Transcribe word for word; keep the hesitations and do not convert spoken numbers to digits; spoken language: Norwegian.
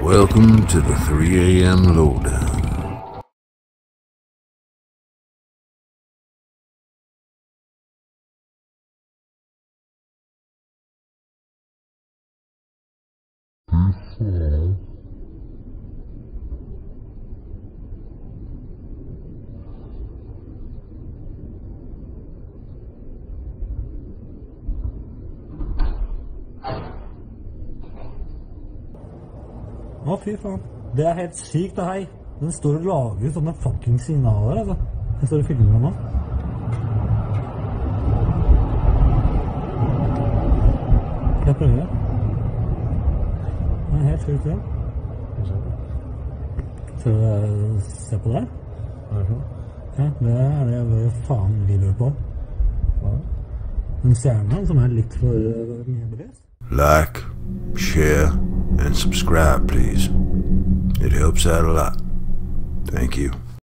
Welcome to the three A M lowdown. Å, fy faen. Det er helt sykt det her. Den står og lager sånne fucking signaler, altså. Jeg står og filmer den nå. Skal jeg prøve det? Det er helt sykt det. Skal du se på det? Hva er det for? Ja, det er det jeg faen vi lurer på. Hva? Den stjernen som er litt for mye bevisst. Like, share, and subscribe, please. It helps out a lot. Thank you.